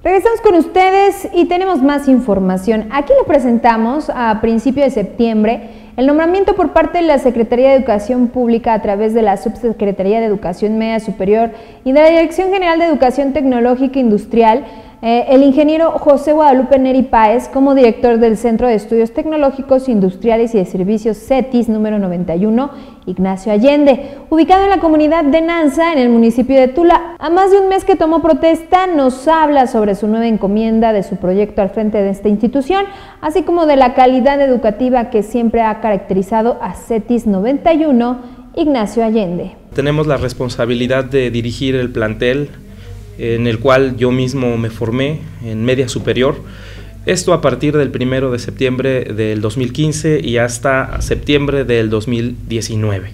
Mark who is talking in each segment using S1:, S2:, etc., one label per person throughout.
S1: Regresamos con ustedes y tenemos más información. Aquí le presentamos a principios de septiembre el nombramiento por parte de la Secretaría de Educación Pública a través de la Subsecretaría de Educación Media Superior y de la Dirección General de Educación Tecnológica e Industrial, el ingeniero José Guadalupe Neri Páez como director del Centro de Estudios Tecnológicos, Industriales y de Servicios CETIS número 91, Ignacio Allende, ubicado en la comunidad de Nanza, en el municipio de Tula. A más de un mes que tomó protesta, nos habla sobre su nueva encomienda de su proyecto al frente de esta institución, así como de la calidad educativa que siempre ha caracterizado a CETIS 91, Ignacio Allende.
S2: Tenemos la responsabilidad de dirigir el plantel en el cual yo mismo me formé en media superior, esto a partir del 1 de septiembre del 2015 y hasta septiembre del 2019.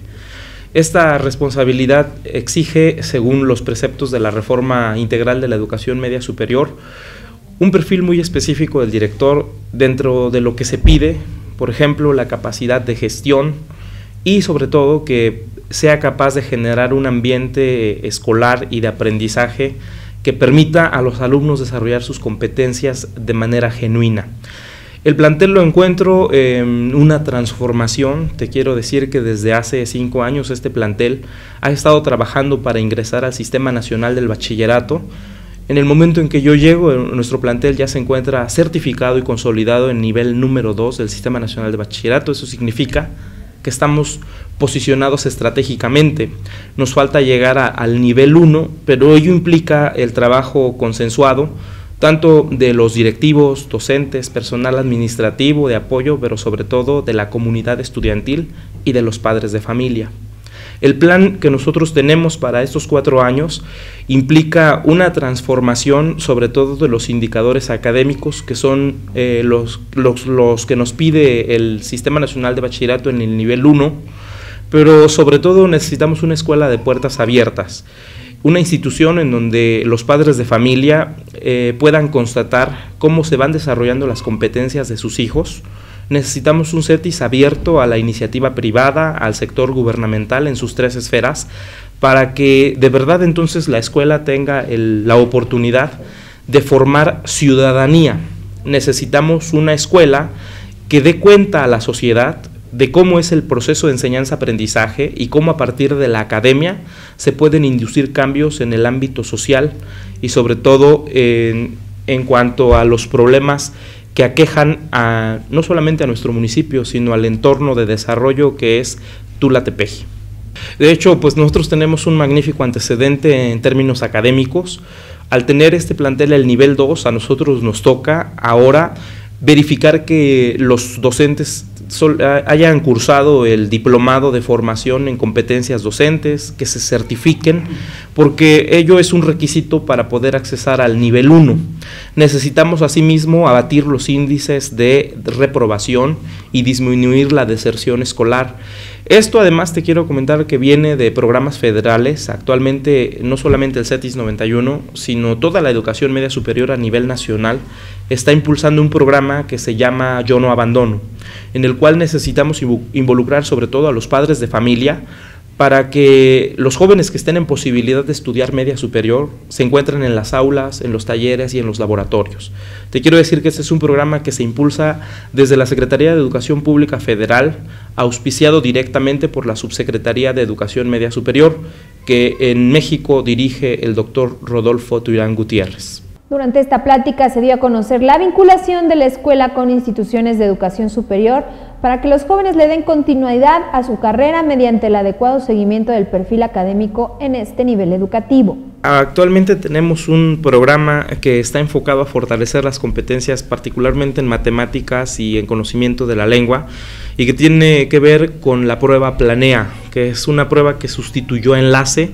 S2: Esta responsabilidad exige, según los preceptos de la Reforma Integral de la Educación Media Superior, un perfil muy específico del director dentro de lo que se pide, por ejemplo, la capacidad de gestión y sobre todo que sea capaz de generar un ambiente escolar y de aprendizaje que permita a los alumnos desarrollar sus competencias de manera genuina. El plantel lo encuentro en una transformación. Te quiero decir que desde hace 5 años este plantel ha estado trabajando para ingresar al Sistema Nacional del Bachillerato. En el momento en que yo llego, nuestro plantel ya se encuentra certificado y consolidado en nivel número 2 del Sistema Nacional de Bachillerato. Eso significa que estamos posicionados estratégicamente. Nos falta llegar al nivel 1, pero ello implica el trabajo consensuado, tanto de los directivos, docentes, personal administrativo, de apoyo, pero sobre todo de la comunidad estudiantil y de los padres de familia. El plan que nosotros tenemos para estos 4 años implica una transformación sobre todo de los indicadores académicos, que son los que nos pide el Sistema Nacional de Bachillerato en el nivel 1, pero sobre todo necesitamos una escuela de puertas abiertas, una institución en donde los padres de familia puedan constatar cómo se van desarrollando las competencias de sus hijos. Necesitamos un CETIS abierto a la iniciativa privada, al sector gubernamental en sus 3 esferas, para que de verdad entonces la escuela tenga la oportunidad de formar ciudadanía. Necesitamos una escuela que dé cuenta a la sociedad de cómo es el proceso de enseñanza-aprendizaje y cómo a partir de la academia se pueden inducir cambios en el ámbito social y sobre todo en cuanto a los problemas que aquejan no solamente a nuestro municipio, sino al entorno de desarrollo que es Tula-Tepeji. De hecho, pues nosotros tenemos un magnífico antecedente en términos académicos. Al tener este plantel el nivel 2, a nosotros nos toca ahora verificar que los docentes hayan cursado el diplomado de formación en competencias docentes, que se certifiquen, porque ello es un requisito para poder accesar al nivel 1. Necesitamos asimismo abatir los índices de reprobación y disminuir la deserción escolar. Esto además te quiero comentar que viene de programas federales. Actualmente no solamente el CETIS 91, sino toda la educación media superior a nivel nacional está impulsando un programa que se llama Yo No Abandono, en el cual necesitamos involucrar sobre todo a los padres de familia para que los jóvenes que estén en posibilidad de estudiar media superior se encuentren en las aulas, en los talleres y en los laboratorios. Te quiero decir que este es un programa que se impulsa desde la Secretaría de Educación Pública Federal, auspiciado directamente por la Subsecretaría de Educación Media Superior, que en México dirige el doctor Rodolfo Tuirán Gutiérrez.
S1: Durante esta plática se dio a conocer la vinculación de la escuela con instituciones de educación superior para que los jóvenes le den continuidad a su carrera mediante el adecuado seguimiento del perfil académico en este nivel educativo.
S2: Actualmente tenemos un programa que está enfocado a fortalecer las competencias particularmente en matemáticas y en conocimiento de la lengua y que tiene que ver con la prueba Planea, que es una prueba que sustituyó a Enlace.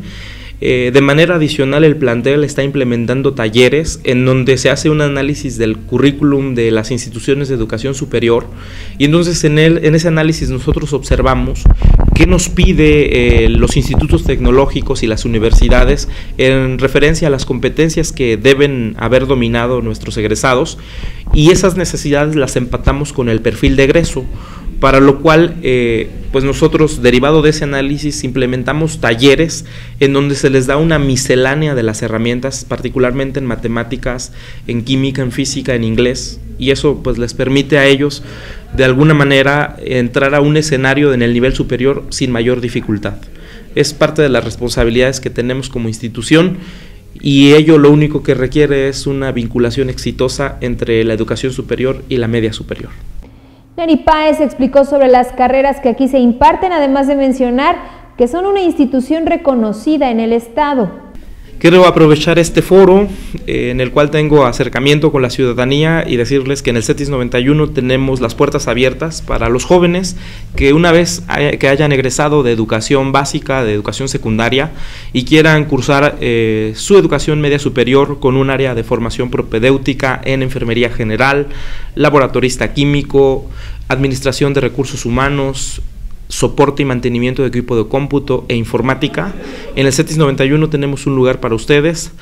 S2: De manera adicional, el plantel está implementando talleres en donde se hace un análisis del currículum de las instituciones de educación superior y entonces en ese análisis nosotros observamos qué nos pide los institutos tecnológicos y las universidades en referencia a las competencias que deben haber dominado nuestros egresados y esas necesidades las empatamos con el perfil de egreso. para lo cual pues nosotros, derivado de ese análisis, implementamos talleres en donde se les da una miscelánea de las herramientas, particularmente en matemáticas, en química, en física, en inglés, y eso pues les permite a ellos de alguna manera entrar a un escenario en el nivel superior sin mayor dificultad. Es parte de las responsabilidades que tenemos como institución, y ello lo único que requiere es una vinculación exitosa entre la educación superior y la media superior.
S1: Neri Páez explicó sobre las carreras que aquí se imparten, además de mencionar que son una institución reconocida en el estado.
S2: Quiero aprovechar este foro en el cual tengo acercamiento con la ciudadanía y decirles que en el CETIS 91 tenemos las puertas abiertas para los jóvenes que una vez que hayan egresado de educación básica, de educación secundaria y quieran cursar su educación media superior con un área de formación propedéutica en enfermería general, laboratorista químico, administración de recursos humanos, soporte y mantenimiento de equipo de cómputo e informática. En el CETIS 91 tenemos un lugar para ustedes.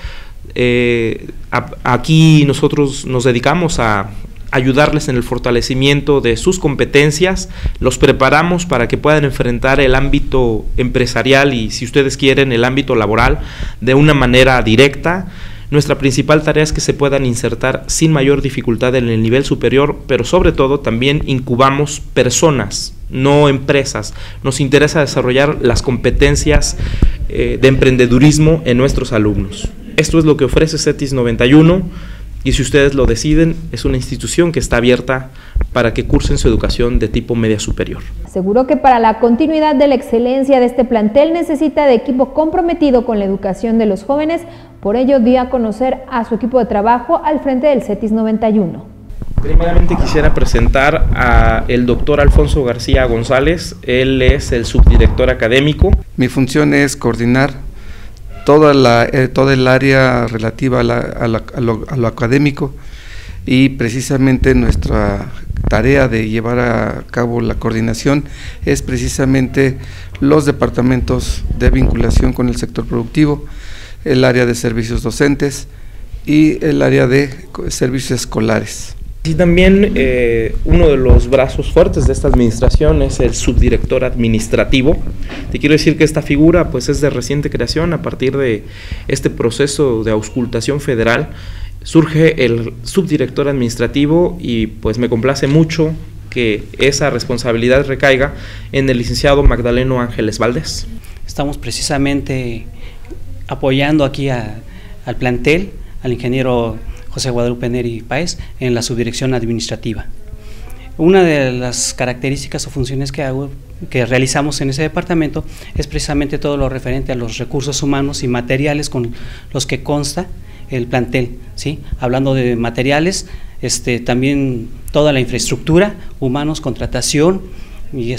S2: Aquí nosotros nos dedicamos a ayudarles en el fortalecimiento de sus competencias, los preparamos para que puedan enfrentar el ámbito empresarial y, si ustedes quieren, el ámbito laboral de una manera directa. Nuestra principal tarea es que se puedan insertar sin mayor dificultad en el nivel superior, pero sobre todo también incubamos personas, no empresas. Nos interesa desarrollar las competencias de emprendedurismo en nuestros alumnos. Esto es lo que ofrece CETIS 91 y, si ustedes lo deciden, es una institución que está abierta para que cursen su educación de tipo media superior.
S1: Aseguró que para la continuidad de la excelencia de este plantel necesita de equipo comprometido con la educación de los jóvenes, por ello dio a conocer a su equipo de trabajo al frente del CETIS 91.
S2: Primeramente quisiera presentar al doctor Alfonso García González. Él es el subdirector académico.
S3: Mi función es coordinar toda el área relativa a lo académico, y precisamente nuestra tarea de llevar a cabo la coordinación es precisamente los departamentos de vinculación con el sector productivo, el área de servicios docentes y el área de servicios escolares.
S2: Y también uno de los brazos fuertes de esta administración es el subdirector administrativo. Te quiero decir que esta figura pues es de reciente creación. A partir de este proceso de auscultación federal surge el subdirector administrativo, y pues me complace mucho que esa responsabilidad recaiga en el licenciado Magdaleno Ángeles Valdés.
S4: Estamos precisamente apoyando aquí al plantel, al ingeniero José Guadalupe Neri Páez, en la subdirección administrativa. Una de las características o funciones que realizamos en ese departamento es precisamente todo lo referente a los recursos humanos y materiales con los que consta el plantel, ¿sí? Hablando de materiales, también toda la infraestructura, humanos, contratación y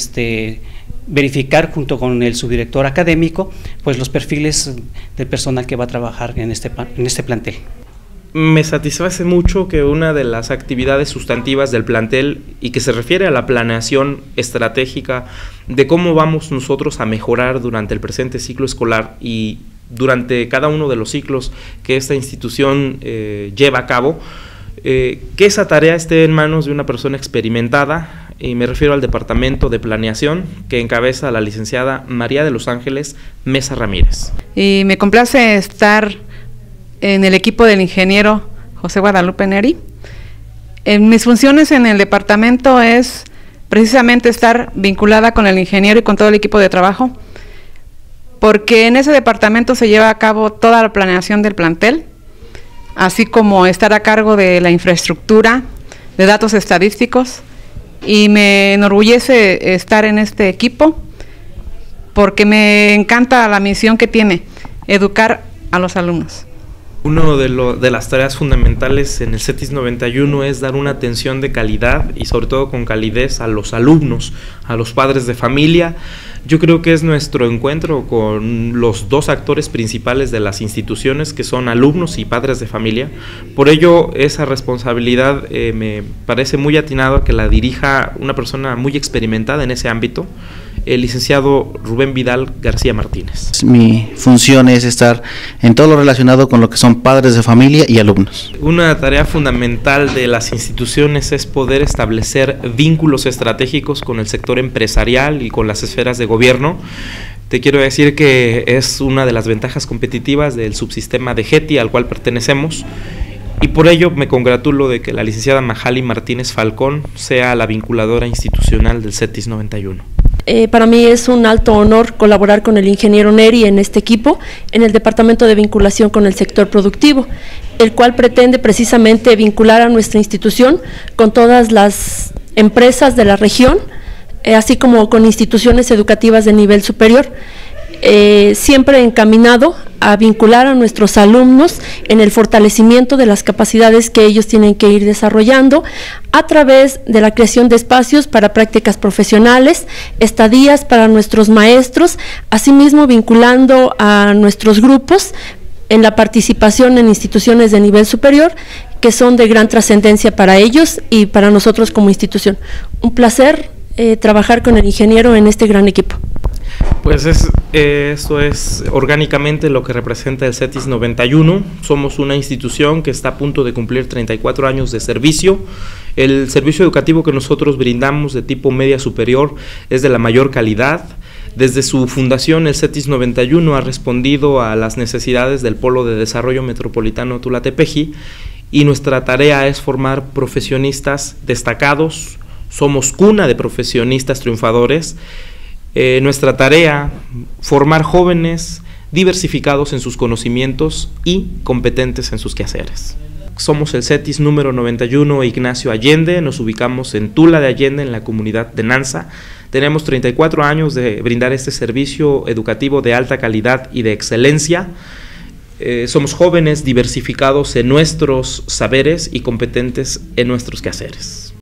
S4: verificar junto con el subdirector académico pues los perfiles del personal que va a trabajar en este plantel.
S2: Me satisface mucho que una de las actividades sustantivas del plantel, y que se refiere a la planeación estratégica de cómo vamos nosotros a mejorar durante el presente ciclo escolar y durante cada uno de los ciclos que esta institución lleva a cabo, que esa tarea esté en manos de una persona experimentada, y me refiero al departamento de planeación que encabeza la licenciada María de los Ángeles Mesa Ramírez.
S5: Y me complace estar en el equipo del ingeniero José Guadalupe Neri. En mis funciones en el departamento es precisamente estar vinculada con el ingeniero y con todo el equipo de trabajo, porque en ese departamento se lleva a cabo toda la planeación del plantel, así como estar a cargo de la infraestructura, de datos estadísticos, y me enorgullece estar en este equipo porque me encanta la misión que tiene, educar a los alumnos.
S2: Uno de las tareas fundamentales en el CETIS 91 es dar una atención de calidad y sobre todo con calidez a los alumnos, a los padres de familia. Yo creo que es nuestro encuentro con los dos actores principales de las instituciones, que son alumnos y padres de familia. Por ello, esa responsabilidad me parece muy atinado que la dirija una persona muy experimentada en ese ámbito. el licenciado Rubén Vidal García Martínez.
S6: Mi función es estar en todo lo relacionado con lo que son padres de familia y alumnos.
S2: Una tarea fundamental de las instituciones es poder establecer vínculos estratégicos con el sector empresarial y con las esferas de gobierno. Te quiero decir que es una de las ventajas competitivas del subsistema de GETI al cual pertenecemos, y por ello me congratulo de que la licenciada Mahaly Martínez Falcón sea la vinculadora institucional del CETIS 91.
S7: Para mí es un alto honor colaborar con el ingeniero Neri en este equipo, en el Departamento de Vinculación con el Sector Productivo, el cual pretende precisamente vincular a nuestra institución con todas las empresas de la región, así como con instituciones educativas de nivel superior, siempre encaminado a vincular a nuestros alumnos en el fortalecimiento de las capacidades que ellos tienen que ir desarrollando a través de la creación de espacios para prácticas profesionales, estadías para nuestros maestros, asimismo vinculando a nuestros grupos en la participación en instituciones de nivel superior que son de gran trascendencia para ellos y para nosotros como institución. Un placer trabajar con el ingeniero en este gran equipo.
S2: Pues eso es orgánicamente lo que representa el CETIS 91. Somos una institución que está a punto de cumplir 34 años de servicio. El servicio educativo que nosotros brindamos de tipo media superior es de la mayor calidad. Desde su fundación, el CETIS 91 ha respondido a las necesidades del Polo de Desarrollo Metropolitano Tula-Tepeji, y nuestra tarea es formar profesionistas destacados. Somos cuna de profesionistas triunfadores. Nuestra tarea, formar jóvenes diversificados en sus conocimientos y competentes en sus quehaceres. Somos el CETIS número 91 Ignacio Allende, nos ubicamos en Tula de Allende, en la comunidad de Nansa. Tenemos 34 años de brindar este servicio educativo de alta calidad y de excelencia. Somos jóvenes diversificados en nuestros saberes y competentes en nuestros quehaceres.